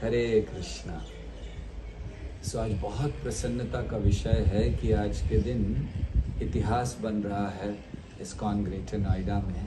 हरे कृष्णा। सो आज बहुत प्रसन्नता का विषय है कि आज के दिन इतिहास बन रहा है इस्कॉन ग्रेटर नोएडा में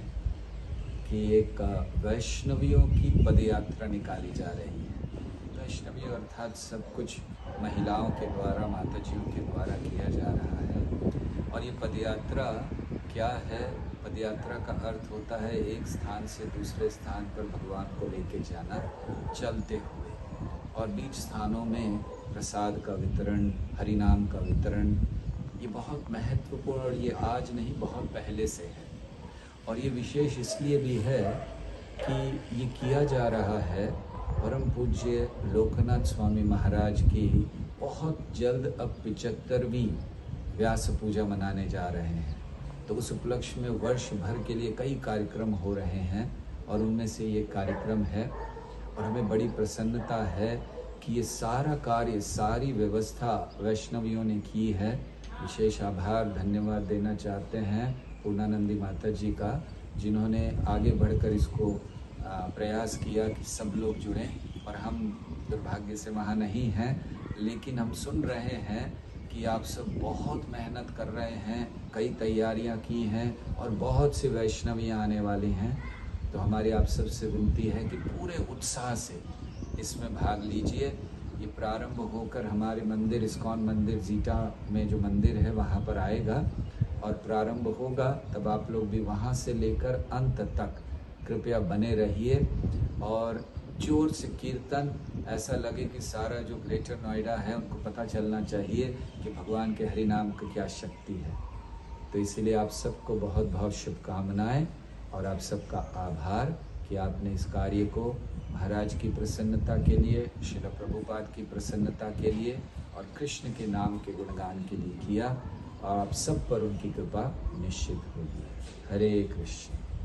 कि एक वैष्णवियों की पदयात्रा निकाली जा रही है। वैष्णवी अर्थात सब कुछ महिलाओं के द्वारा, माताजियों के द्वारा किया जा रहा है। और ये पदयात्रा क्या है? पदयात्रा का अर्थ होता है एक स्थान से दूसरे स्थान पर भगवान को लेके जाना चलते हुए, और बीच स्थानों में प्रसाद का वितरण, हरिनाम का वितरण। ये बहुत महत्वपूर्ण, ये आज नहीं बहुत पहले से है। और ये विशेष इसलिए भी है कि ये किया जा रहा है परम पूज्य लोकनाथ स्वामी महाराज की बहुत जल्द अब 75वीं व्यास पूजा मनाने जा रहे हैं। तो उस उपलक्ष्य में वर्ष भर के लिए कई कार्यक्रम हो रहे हैं और उनमें से ये कार्यक्रम है। और हमें बड़ी प्रसन्नता है कि ये सारा कार्य, सारी व्यवस्था वैष्णवियों ने की है। विशेष आभार, धन्यवाद देना चाहते हैं पूर्णानंदी माता जी का, जिन्होंने आगे बढ़कर इसको प्रयास किया कि सब लोग जुड़ें। और हम दुर्भाग्य से वहाँ नहीं हैं, लेकिन हम सुन रहे हैं कि आप सब बहुत मेहनत कर रहे हैं, कई तैयारियां की हैं और बहुत से वैष्णवियाँ आने वाली हैं। तो हमारी आप सबसे विनती है कि पूरे उत्साह से इसमें भाग लीजिए। ये प्रारंभ होकर हमारे मंदिर, इस्कॉन मंदिर जीटा में जो मंदिर है वहाँ पर आएगा और प्रारंभ होगा। तब आप लोग भी वहाँ से लेकर अंत तक कृपया बने रहिए और जोर से कीर्तन, ऐसा लगे कि सारा जो ग्रेटर नोएडा है उनको पता चलना चाहिए कि भगवान के हरि नाम की क्या शक्ति है। तो इसीलिए आप सबको बहुत बहुत शुभकामनाएं और आप सबका आभार कि आपने इस कार्य को महाराज की प्रसन्नता के लिए, श्रील प्रभुपाद की प्रसन्नता के लिए और कृष्ण के नाम के गुणगान के लिए किया। और आप सब पर उनकी कृपा निश्चित होगी। हरे कृष्ण।